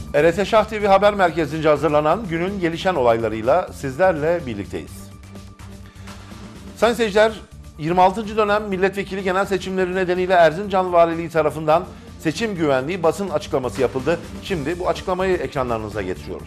RT Şah TV Haber Merkezi'nce hazırlanan günün gelişen olaylarıyla sizlerle birlikteyiz. Sayın seyirciler, 26. dönem milletvekili genel seçimleri nedeniyle Erzincan Valiliği tarafından seçim güvenliği basın açıklaması yapıldı. Şimdi bu açıklamayı ekranlarınıza getiriyoruz.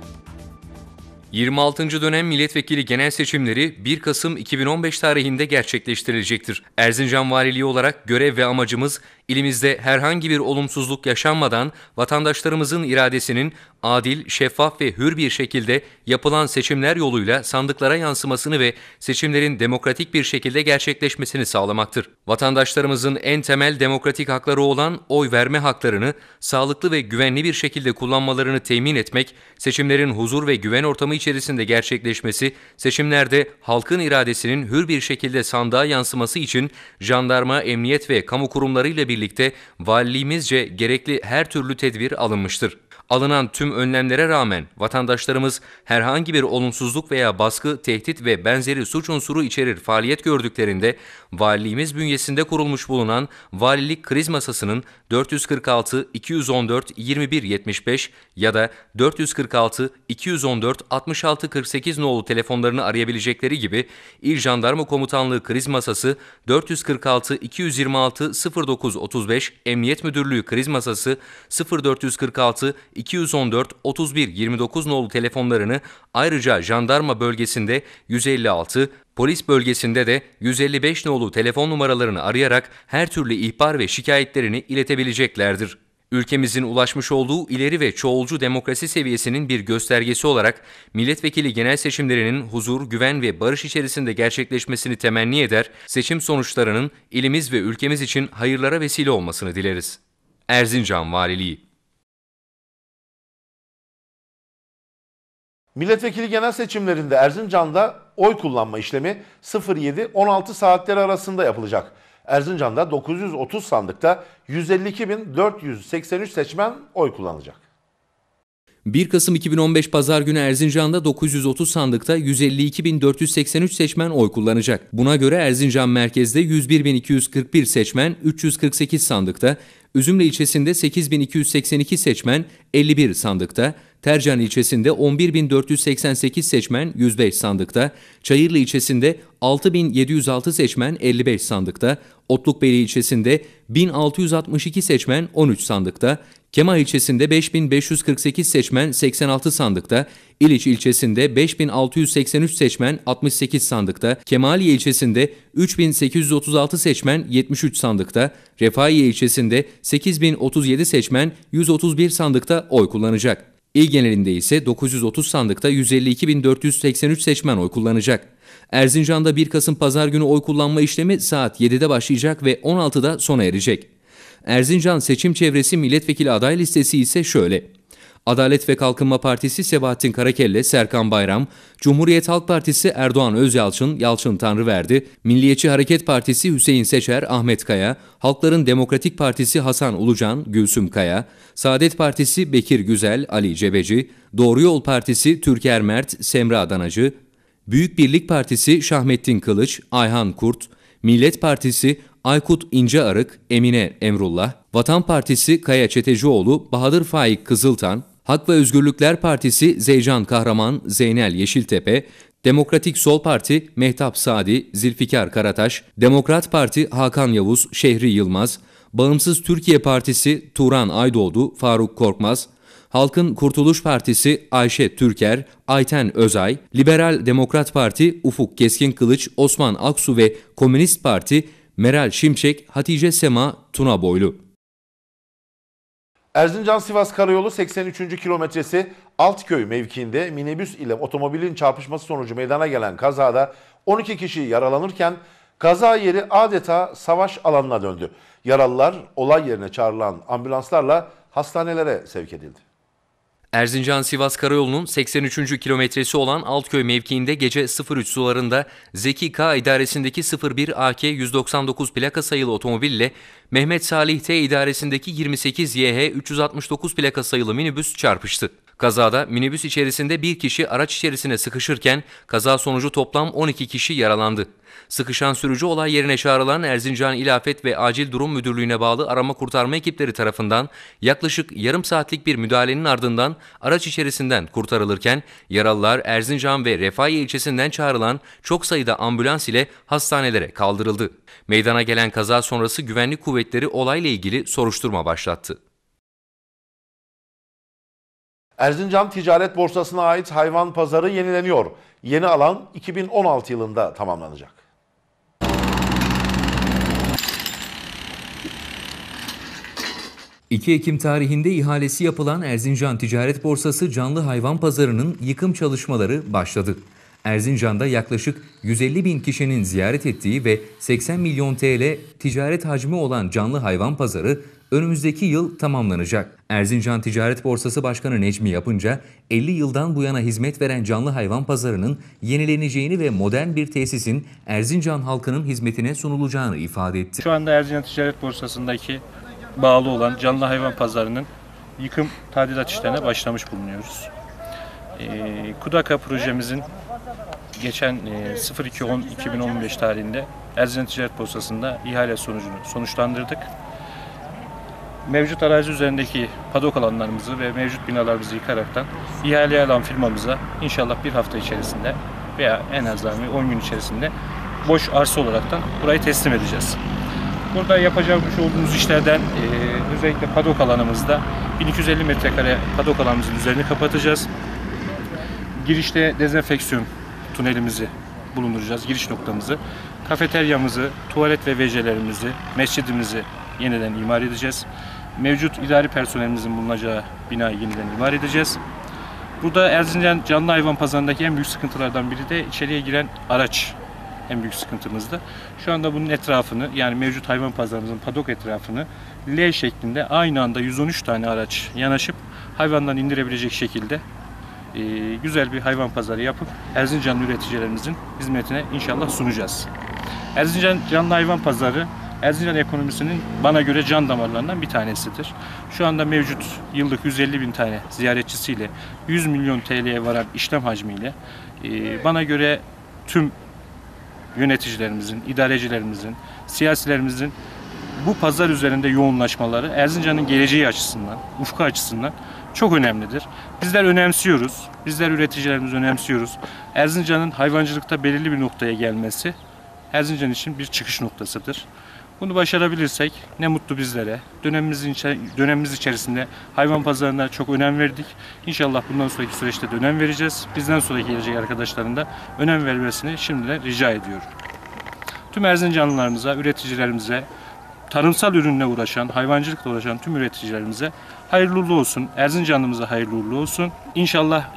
26. dönem milletvekili genel seçimleri 1 Kasım 2015 tarihinde gerçekleştirilecektir. Erzincan Valiliği olarak görev ve amacımız ilimizde herhangi bir olumsuzluk yaşanmadan vatandaşlarımızın iradesinin adil, şeffaf ve hür bir şekilde yapılan seçimler yoluyla sandıklara yansımasını ve seçimlerin demokratik bir şekilde gerçekleşmesini sağlamaktır. Vatandaşlarımızın en temel demokratik hakları olan oy verme haklarını sağlıklı ve güvenli bir şekilde kullanmalarını temin etmek, seçimlerin huzur ve güven ortamı içerisinde gerçekleşmesi, seçimlerde halkın iradesinin hür bir şekilde sandığa yansıması için jandarma, emniyet ve kamu kurumlarıyla birlikte valiliğimizce gerekli her türlü tedbir alınmıştır. Alınan tüm önlemlere rağmen vatandaşlarımız herhangi bir olumsuzluk veya baskı, tehdit ve benzeri suç unsuru içerir faaliyet gördüklerinde valiliğimiz bünyesinde kurulmuş bulunan Valilik Kriz Masası'nın 446 214 21 75 ya da 446 214 66 48 nolu telefonlarını arayabilecekleri gibi İl Jandarma Komutanlığı Kriz Masası 446 226 09 35, Emniyet Müdürlüğü Kriz Masası 0446 214 31 29 nolu telefonlarını ayrıca jandarma bölgesinde 156, polis bölgesinde de 155 nolu telefon numaralarını arayarak her türlü ihbar ve şikayetlerini iletebileceklerdir. Ülkemizin ulaşmış olduğu ileri ve çoğulcu demokrasi seviyesinin bir göstergesi olarak milletvekili genel seçimlerinin huzur, güven ve barış içerisinde gerçekleşmesini temenni eder, seçim sonuçlarının ilimiz ve ülkemiz için hayırlara vesile olmasını dileriz. Erzincan Valiliği. Milletvekili genel seçimlerinde Erzincan'da oy kullanma işlemi 07-16 saatleri arasında yapılacak. Erzincan'da 930 sandıkta 152.483 seçmen oy kullanacak. 1 Kasım 2015 Pazar günü Erzincan'da 930 sandıkta 152.483 seçmen oy kullanacak. Buna göre Erzincan merkezde 101.241 seçmen 348 sandıkta, Üzümle ilçesinde 8.282 seçmen 51 sandıkta, Tercan ilçesinde 11.488 seçmen 105 sandıkta, Çayırlı ilçesinde 6.706 seçmen 55 sandıkta, Otlukbeyli ilçesinde 1.662 seçmen 13 sandıkta, Kemah ilçesinde 5.548 seçmen 86 sandıkta, İliç ilçesinde 5.683 seçmen 68 sandıkta, Kemaliye ilçesinde 3.836 seçmen 73 sandıkta, Refahiye ilçesinde 8.037 seçmen 131 sandıkta oy kullanacak. İl genelinde ise 930 sandıkta 152.483 seçmen oy kullanacak. Erzincan'da 1 Kasım Pazar günü oy kullanma işlemi saat 7'de başlayacak ve 16'da sona erecek. Erzincan Seçim Çevresi Milletvekili aday listesi ise şöyle: Adalet ve Kalkınma Partisi Sebahattin Karakelle, Serkan Bayram, Cumhuriyet Halk Partisi Erdoğan Özyalçın, Yalçın Tanrıverdi, Milliyetçi Hareket Partisi Hüseyin Seçer, Ahmet Kaya, Halkların Demokratik Partisi Hasan Ulucan, Gülsüm Kaya, Saadet Partisi Bekir Güzel, Ali Cebeci, Doğru Yol Partisi Türker Mert, Semra Danacı, Büyük Birlik Partisi Şahmettin Kılıç, Ayhan Kurt, Millet Partisi Aykut İncearık, Emine Emrullah, Vatan Partisi Kaya Çetecioğlu, Bahadır Faik Kızıltan, Hak ve Özgürlükler Partisi Zeycan Kahraman, Zeynel Yeşiltepe, Demokratik Sol Parti Mehtap Sadi, Zülfikar Karataş, Demokrat Parti Hakan Yavuz, Şehri Yılmaz, Bağımsız Türkiye Partisi Turan Aydoğdu, Faruk Korkmaz, Halkın Kurtuluş Partisi Ayşe Türker, Ayten Özay, Liberal Demokrat Parti Ufuk Keskin Kılıç, Osman Aksu ve Komünist Parti Meral Şimşek, Hatice Sema, Tuna Boylu. Erzincan-Sivas Karayolu 83. kilometresi Altköy mevkiinde minibüs ile otomobilin çarpışması sonucu meydana gelen kazada 12 kişi yaralanırken kaza yeri adeta savaş alanına döndü. Yaralılar olay yerine çağrılan ambulanslarla hastanelere sevk edildi. Erzincan-Sivas Karayolu'nun 83. kilometresi olan Altköy mevkiinde gece 03 sularında Zeki K idaresindeki 01 AK 199 plaka sayılı otomobille Mehmet Salih T idaresindeki 28 YH 369 plaka sayılı minibüs çarpıştı. Kazada minibüs içerisinde bir kişi araç içerisine sıkışırken kaza sonucu toplam 12 kişi yaralandı. Sıkışan sürücü olay yerine çağrılan Erzincan İl Afet ve Acil Durum Müdürlüğü'ne bağlı arama kurtarma ekipleri tarafından yaklaşık yarım saatlik bir müdahalenin ardından araç içerisinden kurtarılırken yaralılar Erzincan ve Refahiye ilçesinden çağrılan çok sayıda ambulans ile hastanelere kaldırıldı. Meydana gelen kaza sonrası güvenlik kuvvetleri olayla ilgili soruşturma başlattı. Erzincan Ticaret Borsası'na ait hayvan pazarı yenileniyor. Yeni alan 2016 yılında tamamlanacak. ...2 Ekim tarihinde ihalesi yapılan Erzincan Ticaret Borsası canlı hayvan pazarının yıkım çalışmaları başladı. Erzincan'da yaklaşık 150 bin kişinin ziyaret ettiği ve 80 milyon TL ticaret hacmi olan canlı hayvan pazarı önümüzdeki yıl tamamlanacak. Erzincan Ticaret Borsası Başkanı Necmi Yapınca, 50 yıldan bu yana hizmet veren canlı hayvan pazarının yenileneceğini ve modern bir tesisin Erzincan halkının hizmetine sunulacağını ifade etti. Şu anda Erzincan Ticaret Borsası'ndaki bağlı olan canlı hayvan pazarının yıkım tadilat işlerine başlamış bulunuyoruz. Kudaka projemizin geçen 02.10.2015 tarihinde Erzincan Ticaret Borsası'nda ihale sonucunu sonuçlandırdık. Mevcut arazi üzerindeki padok alanlarımızı ve mevcut binalarımızı yıkaraktan ihaleye alan firmamıza inşallah bir hafta içerisinde veya en azından 10 gün içerisinde boş arsa olaraktan burayı teslim edeceğiz. Burada yapacakmış olduğumuz işlerden özellikle padok alanımızda 1250 metrekare padok alanımızın üzerini kapatacağız. Girişte dezenfeksiyon tunelimizi bulunduracağız, giriş noktamızı. Kafeteryamızı, tuvalet ve WC'lerimizi, mescidimizi yeniden imar edeceğiz. Mevcut idari personelimizin bulunacağı binayı yeniden imar edeceğiz. Burada Erzincan canlı hayvan pazarındaki en büyük sıkıntılardan biri de içeriye giren araç. En büyük sıkıntımızdı. Şu anda bunun etrafını, yani mevcut hayvan pazarımızın padok etrafını L şeklinde aynı anda 113 tane araç yanaşıp hayvandan indirebilecek şekilde güzel bir hayvan pazarı yapıp Erzincan üreticilerimizin hizmetine inşallah sunacağız. Erzincan canlı hayvan pazarı Erzincan ekonomisinin bana göre can damarlarından bir tanesidir. Şu anda mevcut yıllık 150 bin tane ziyaretçisiyle 100 milyon TL'ye varan işlem hacmiyle bana göre tüm yöneticilerimizin, idarecilerimizin, siyasilerimizin bu pazar üzerinde yoğunlaşmaları Erzincan'ın geleceği açısından, ufku açısından çok önemlidir. Bizler önemsiyoruz, bizler üreticilerimiz önemsiyoruz. Erzincan'ın hayvancılıkta belirli bir noktaya gelmesi Erzincan için bir çıkış noktasıdır. Bunu başarabilirsek ne mutlu bizlere. Dönemimiz içerisinde hayvan pazarına çok önem verdik. İnşallah bundan sonraki süreçte de önem vereceğiz. Bizden sonraki gelecek arkadaşların da önem vermesini şimdiden rica ediyorum. Tüm Erzincanlılarımıza, üreticilerimize, tarımsal ürünle uğraşan, hayvancılıkla uğraşan tüm üreticilerimize hayırlı uğurlu olsun. Erzincanlımıza hayırlı uğurlu olsun. İnşallah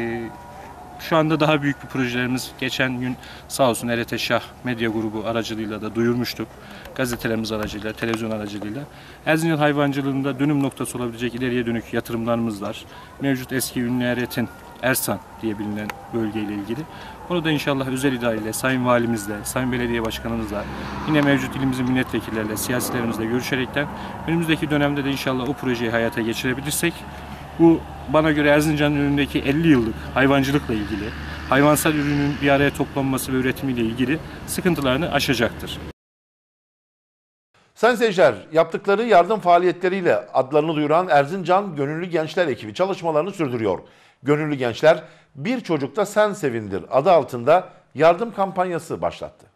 şu anda daha büyük bir projelerimiz, geçen gün sağ olsun RT Şah Medya Grubu aracılığıyla da duyurmuştuk. Gazetelerimiz aracılığıyla, televizyon aracılığıyla. Erzincan hayvancılığında dönüm noktası olabilecek ileriye dönük yatırımlarımız var. Mevcut eski ünlü Eretin, Ersan diye bilinen bölgeyle ilgili. Onu da inşallah özel idareyle, Sayın Valimizle, Sayın Belediye Başkanımızla, yine mevcut ilimizin milletvekilleriyle, siyasilerimizle görüşerekten önümüzdeki dönemde de inşallah o projeyi hayata geçirebilirsek, bu bana göre Erzincan'ın önündeki 50 yıllık hayvancılıkla ilgili, hayvansal ürünün bir araya toplanması ve üretimiyle ilgili sıkıntılarını aşacaktır. Sayın seyirciler, yaptıkları yardım faaliyetleriyle adlarını duyuran Erzincan Gönüllü Gençler ekibi çalışmalarını sürdürüyor. Gönüllü Gençler, Bir Çocukta Sen Sevindir adı altında yardım kampanyası başlattı.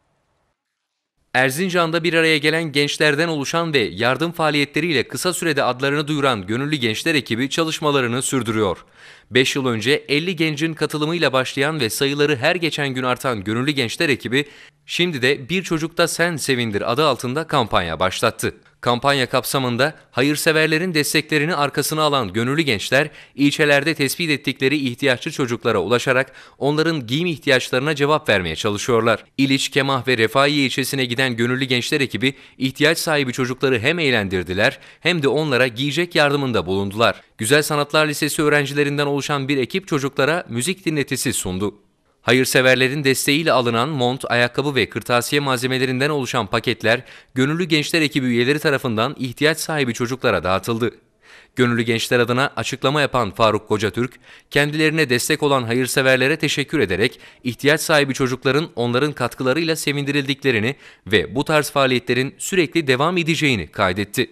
Erzincan'da bir araya gelen gençlerden oluşan ve yardım faaliyetleriyle kısa sürede adlarını duyuran Gönüllü Gençler ekibi çalışmalarını sürdürüyor. 5 yıl önce 50 gencin katılımıyla başlayan ve sayıları her geçen gün artan Gönüllü Gençler ekibi, şimdi de Bir Çocukta Sen Sevindir adı altında kampanya başlattı. Kampanya kapsamında hayırseverlerin desteklerini arkasına alan gönüllü gençler, ilçelerde tespit ettikleri ihtiyaçlı çocuklara ulaşarak onların giyim ihtiyaçlarına cevap vermeye çalışıyorlar. İliç, Kemah ve Refahiye ilçesine giden gönüllü gençler ekibi, ihtiyaç sahibi çocukları hem eğlendirdiler hem de onlara giyecek yardımında bulundular. Güzel Sanatlar Lisesi öğrencilerinden oluşan bir ekip çocuklara müzik dinletisi sundu. Hayırseverlerin desteğiyle alınan mont, ayakkabı ve kırtasiye malzemelerinden oluşan paketler, Gönüllü Gençler ekibi üyeleri tarafından ihtiyaç sahibi çocuklara dağıtıldı. Gönüllü gençler adına açıklama yapan Faruk Kocatürk, kendilerine destek olan hayırseverlere teşekkür ederek ihtiyaç sahibi çocukların onların katkılarıyla sevindirildiklerini ve bu tarz faaliyetlerin sürekli devam edeceğini kaydetti.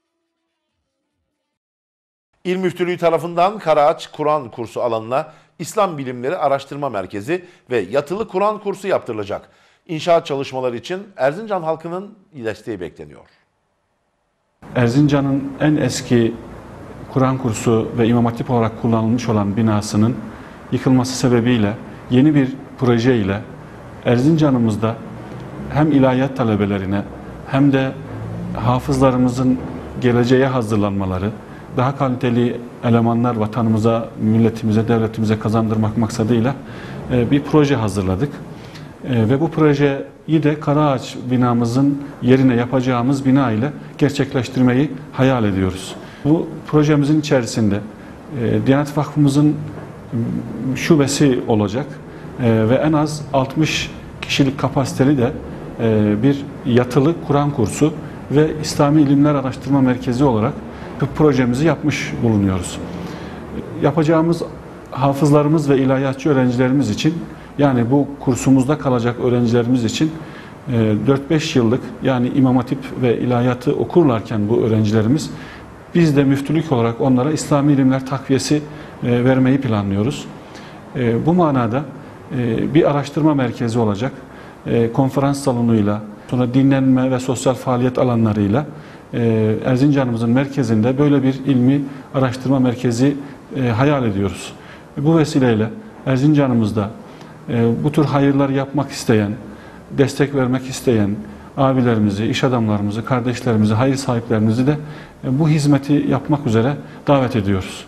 İl Müftülüğü tarafından Karaağaç Kur'an kursu alanına İslam Bilimleri Araştırma Merkezi ve yatılı Kur'an kursu yaptırılacak. İnşaat çalışmaları için Erzincan halkının desteği bekleniyor. Erzincan'ın en eski Kur'an kursu ve İmam Hatip olarak kullanılmış olan binasının yıkılması sebebiyle yeni bir proje ile Erzincan'ımızda hem ilahiyat talebelerine hem de hafızlarımızın geleceğe hazırlanmaları, daha kaliteli elemanlar vatanımıza, milletimize, devletimize kazandırmak maksadıyla bir proje hazırladık. Ve bu projeyi de Karaağaç binamızın yerine yapacağımız bina ile gerçekleştirmeyi hayal ediyoruz. Bu projemizin içerisinde Diyanet Vakfımızın şubesi olacak ve en az 60 kişilik kapasiteli de bir yatılı Kur'an kursu ve İslami İlimler Araştırma Merkezi olarak bu projemizi yapmış bulunuyoruz. Yapacağımız hafızlarımız ve ilahiyatçı öğrencilerimiz için, yani bu kursumuzda kalacak öğrencilerimiz için 4-5 yıllık, yani İmam Hatip ve ilahiyatı okurlarken bu öğrencilerimiz, biz de müftülük olarak onlara İslami ilimler takviyesi vermeyi planlıyoruz. Bu manada bir araştırma merkezi olacak. Konferans salonuyla, sonra dinlenme ve sosyal faaliyet alanlarıyla Erzincan'ımızın merkezinde böyle bir ilmi araştırma merkezi hayal ediyoruz. Bu vesileyle Erzincan'ımızda bu tür hayırlar yapmak isteyen, destek vermek isteyen abilerimizi, iş adamlarımızı, kardeşlerimizi, hayır sahiplerimizi de bu hizmeti yapmak üzere davet ediyoruz.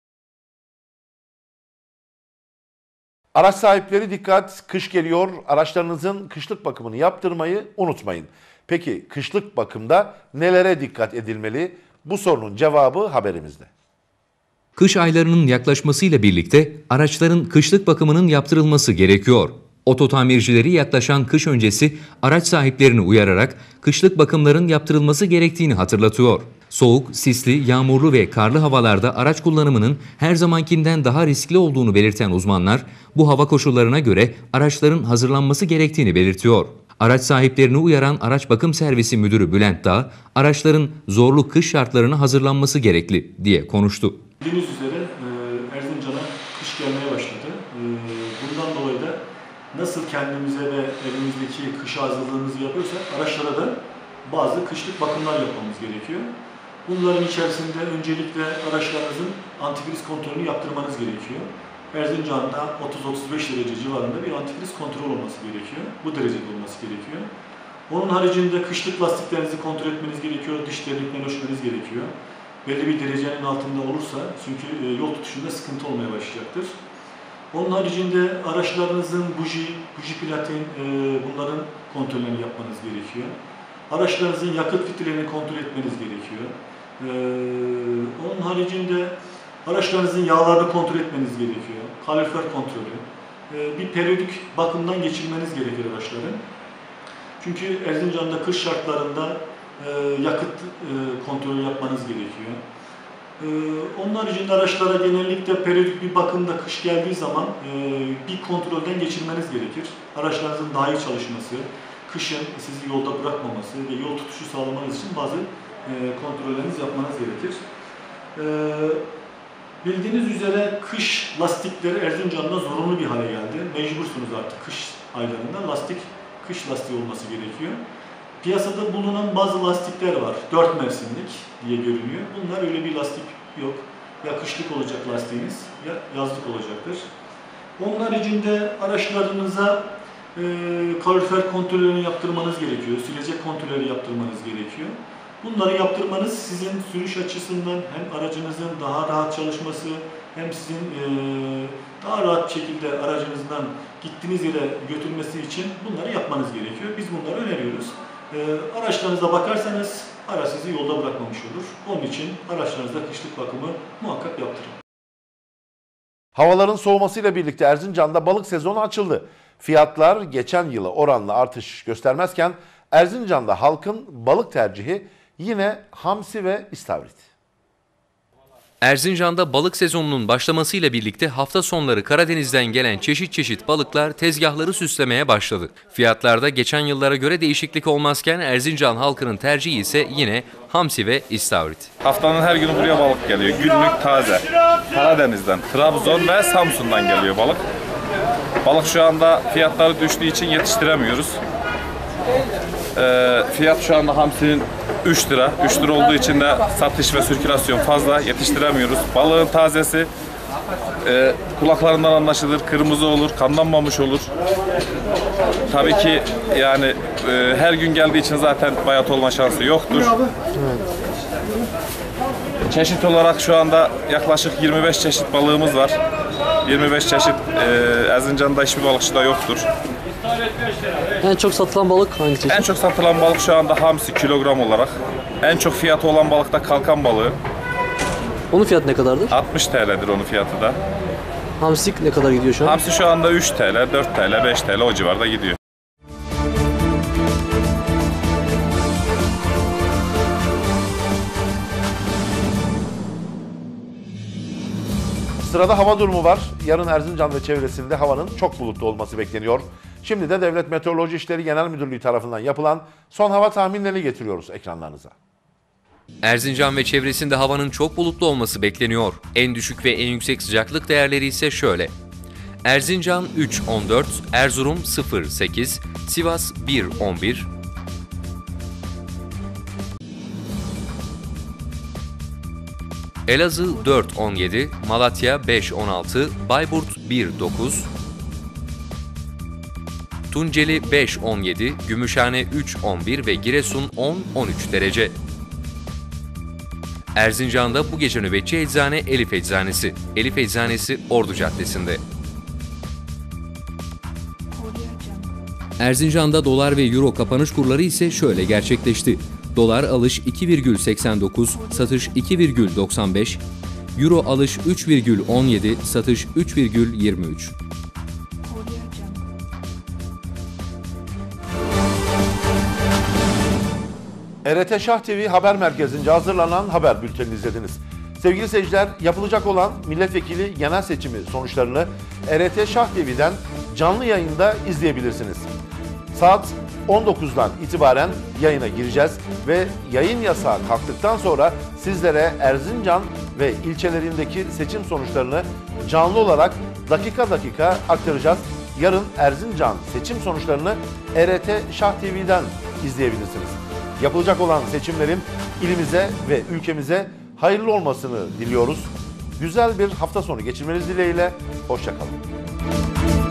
Araç sahipleri dikkat, kış geliyor. Araçlarınızın kışlık bakımını yaptırmayı unutmayın. Peki kışlık bakımda nelere dikkat edilmeli? Bu sorunun cevabı haberimizde. Kış aylarının yaklaşmasıyla birlikte araçların kışlık bakımının yaptırılması gerekiyor. Ototamircileri yaklaşan kış öncesi araç sahiplerini uyararak kışlık bakımların yaptırılması gerektiğini hatırlatıyor. Soğuk, sisli, yağmurlu ve karlı havalarda araç kullanımının her zamankinden daha riskli olduğunu belirten uzmanlar, bu hava koşullarına göre araçların hazırlanması gerektiğini belirtiyor. Araç sahiplerini uyaran Araç Bakım Servisi Müdürü Bülent Dağ, araçların zorlu kış şartlarına hazırlanması gerekli diye konuştu. Bildiğiniz üzere Erzincan'a kış gelmeye başladı. Bundan dolayı da nasıl kendimize ve evimizdeki kışa hazırlığımızı yapıyorsak araçlara da bazı kışlık bakımlar yapmamız gerekiyor. Bunların içerisinde öncelikle araçlarınızın antifriz kontrolünü yaptırmanız gerekiyor. Erzincan'da 30-35 derece civarında bir antifriz kontrol olması gerekiyor. Bu derecede olması gerekiyor. Onun haricinde kışlık lastiklerinizi kontrol etmeniz gerekiyor, diş deliklerini ölçmeniz gerekiyor. Belli bir derecenin altında olursa çünkü yol tutuşunda sıkıntı olmaya başlayacaktır. Onun haricinde araçlarınızın buji platin bunların kontrollerini yapmanız gerekiyor. Araçlarınızın yakıt filtrelerini kontrol etmeniz gerekiyor. Onun haricinde araçlarınızın yağlarını kontrol etmeniz gerekiyor. Kalorifer kontrolü. Bir periyodik bakımdan geçirmeniz gerekiyor araçların. Çünkü Erzincan'da kış şartlarında yakıt kontrolü yapmanız gerekiyor. Onun haricinde araçlara genellikle periyodik bir bakımda kış geldiği zaman bir kontrolden geçirmeniz gerekir. Araçlarınızın daha iyi çalışması, kışın sizi yolda bırakmaması ve yol tutuşu sağlamanız için bazı kontrollerinizi yapmanız gerekir. Bildiğiniz üzere kış lastikleri Erzincan'da zorunlu bir hale geldi. Mecbursunuz artık kış aylarında kış lastiği olması gerekiyor. Piyasada bulunan bazı lastikler var. 4 mevsimlik diye görünüyor. Bunlar öyle bir lastik yok. Ya kışlık olacak lastiğiniz ya yazlık olacaktır. Onun haricinde araçlarınıza kalorifer kontrollerini yaptırmanız gerekiyor. Silecek kontrolleri yaptırmanız gerekiyor. Bunları yaptırmanız sizin sürüş açısından hem aracınızın daha rahat çalışması hem sizin daha rahat bir şekilde aracınızdan gittiğiniz yere götürmesi için bunları yapmanız gerekiyor. Biz bunları öneriyoruz. Araçlarınıza bakarsanız araç sizi yolda bırakmamış olur. Onun için araçlarınızda kışlık bakımı muhakkak yaptırın. Havaların soğumasıyla birlikte Erzincan'da balık sezonu açıldı. Fiyatlar geçen yıla oranla artış göstermezken Erzincan'da halkın balık tercihi yine hamsi ve istavrit. Erzincan'da balık sezonunun başlamasıyla birlikte hafta sonları Karadeniz'den gelen çeşit çeşit balıklar tezgahları süslemeye başladı. Fiyatlarda geçen yıllara göre değişiklik olmazken Erzincan halkının tercihi ise yine hamsi ve istavrit. Haftanın her günü buraya balık geliyor. Günlük taze. Karadeniz'den, Trabzon ve Samsun'dan geliyor balık. Balık şu anda fiyatları düştüğü için yetiştiremiyoruz. Fiyat şu anda hamsinin 3 lira. 3 lira olduğu için de satış ve sirkülasyon fazla, yetiştiremiyoruz. Balığın tazesi kulaklarından anlaşılır, kırmızı olur, kanlanmamış olur. Tabii ki yani her gün geldiği için zaten bayat olma şansı yoktur. Çeşit olarak şu anda yaklaşık 25 çeşit balığımız var. 25 çeşit Erzincan'da hiçbir balıkçıda yoktur. En çok satılan balık hangi çeşit? En çok satılan balık şu anda hamsi kilogram olarak. En çok fiyatı olan balık da kalkan balığı. Onun fiyatı ne kadardır? 60 TL'dir onun fiyatı da. Hamsik ne kadar gidiyor şu an? Hamsi şu anda 3 TL, 4 TL, 5 TL o civarda gidiyor. Sırada hava durumu var. Yarın Erzincan ve çevresinde havanın çok bulutlu olması bekleniyor. Şimdi de Devlet Meteoroloji İşleri Genel Müdürlüğü tarafından yapılan son hava tahminlerini getiriyoruz ekranlarınıza. Erzincan ve çevresinde havanın çok bulutlu olması bekleniyor. En düşük ve en yüksek sıcaklık değerleri ise şöyle. Erzincan 3-14, Erzurum 0-8, Sivas 1-11, Elazığ 4-17, Malatya 5-16, Bayburt 1-9, Tunceli 5-17, Gümüşhane 3-11 ve Giresun 10-13 derece. Erzincan'da bu gece nöbetçi eczane Elif Eczanesi. Elif Eczanesi Ordu Caddesi'nde. Erzincan'da dolar ve euro kapanış kurları ise şöyle gerçekleşti. Dolar alış 2,89, satış 2,95, euro alış 3,17, satış 3,23. RT Şah TV Haber Merkezi'nce hazırlanan haber bültenini izlediniz. Sevgili seyirciler, yapılacak olan milletvekili genel seçimi sonuçlarını RT Şah TV'den canlı yayında izleyebilirsiniz. Saat 19'dan itibaren yayına gireceğiz ve yayın yasağı kalktıktan sonra sizlere Erzincan ve ilçelerindeki seçim sonuçlarını canlı olarak dakika dakika aktaracağız. Yarın Erzincan seçim sonuçlarını RT Şah TV'den izleyebilirsiniz. Yapılacak olan seçimlerin ilimize ve ülkemize hayırlı olmasını diliyoruz. Güzel bir hafta sonu geçirmeniz dileğiyle, hoşça kalın.